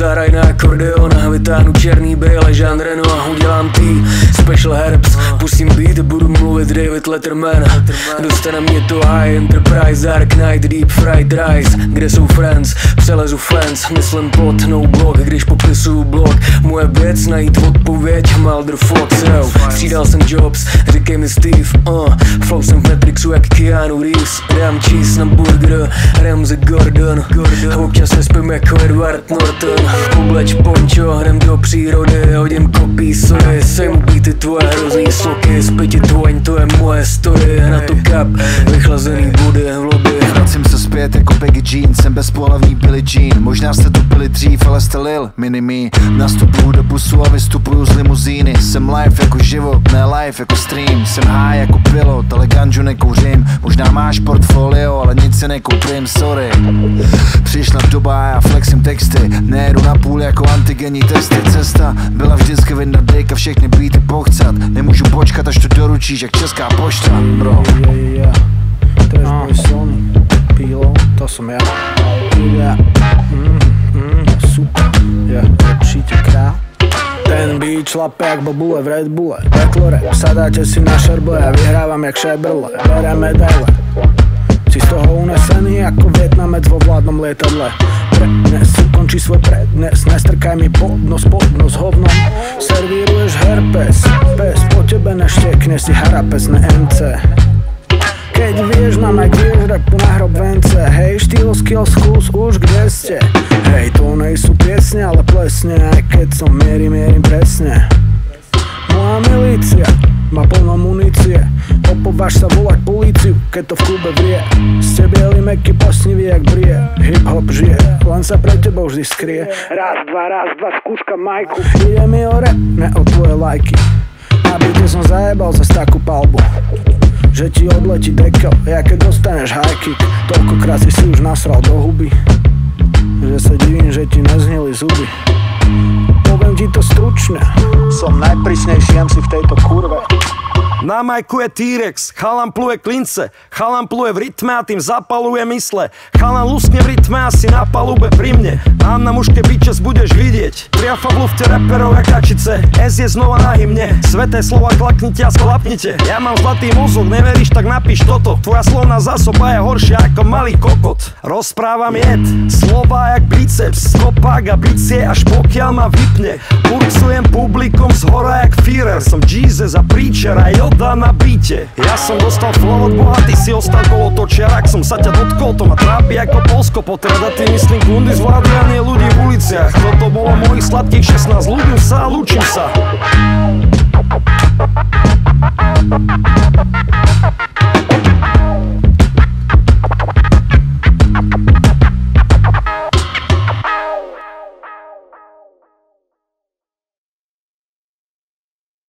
zahraj na akordeon a vytáhnu černý brýle Jean Reno a udělám tý special herbs. Pustím beat, budu mluvit David Letterman. Dostane mě to High Enterprise, Dark Knight, Deep Fried Rice. Kde jsou friends, přelezu fence, myslím pod no blog, když popisuju blog. Moje věc najít odpověď, Mulder Fox, yo. Střídal jsem Jobs, říkej mi Steve, flow jsem v Matrixu jak Keanu Reeves. Dám cheese na burger, Ramsey Gordon. Občas nespím jako Edward Norton. Obleč pončo, jdem do přírody, hodím kopí sody. Sejmu beaty tvoje hrozný soky, zpěti tvoň, to je moje story. Na to kap, vychlazený vody v lobby. Vracím se zpět jako Baggy Jean, jsem bezpohlavný Billie Jean. Možná jste tu byli dřív, ale jste lil, mini-me. Nastupuju do busu a vystupuju z limuzíny. Jsem live jako život, ne live jako stream. Jsem high jako pilot, ale ganžu nekouřím. Možná máš portfolio, ale nic si nekoupím, sorry. Přišla doba a já flexím texty. Nejedu na půl jako antigenní testy. Cesta byla vždycky vyndat dejk a všechny beaty pochcat. Nemůžu počkat, až to doručíš jak Česká pošta, bro. Trashboy Sony, Pilo, to som ja. Super, určite král. Ten beat šlape jak bobule v Red Bulle. Beklore, sadáte si na šerble a vyhrávam jak šebrle. Berem medaile, si z toho unesený ako Vietnamec vo vládnom lietadle. Prednes ukončí svoj prednes, nestrkaj mi pod nos hovnom. Servíruješ herpes, pes po tebe neštekne si harapes na MC. Keď vieš na mic, vieš rapu na hrob vence. Hej, štýl, skill, skús už kde ste. Hej, to nejsú piesne, ale plesne. Aj keď som mierim presne. Moja milícia má plno munície. Opováž sa volať políciu, keď to v klube vrie. Ste bieli, meky, posnivý jak brie. Hip-hop žije, len sa pre tebou vždy skrie. Raz, dva, skúška majku. Ide mi o rap, ne o tvoje lajky. Na byte som zajebal zas takú palbu, že ti odletí dekel, ja keď dostaneš high kick. Toľkokrát si už nasral do huby, že sa divím, že ti neznili zuby. Poviem ti to stručne, som najprísnejší MC v tejto kurve. Na majku je T-Rex, chalan pluje klince, chalan pluje v rytme a tým zapaluje mysle. Chalan luskne v rytme a si na palube pri mne. Mám na mužke bičes, budeš vidieť. Triafa v lufte reperov jak kačice, S je znova na hymne. Sveté slova klaknite a sklapnite. Ja mám zlatý mozog, neveríš, tak napíš toto. Tvoja slovná zásoba je horšia ako malý kokot. Rozprávam jed, slova jak biceps, kopák a bicie, až pokiaľ ma vypne. Urcujem publikom zhora jak Führer. Som Jesus a preacher a Yoda na bíte. Ja som dostal flow od Boha, ty si ostal kolotočiar. Ak som sa ťa dotkol, to ma trápi ako Polsko. Potreda ty myslím kundy zvládli a nie ľudí v uliciach. Toto bolo mojich sladkých 16, ľúbim sa a lúčim sa.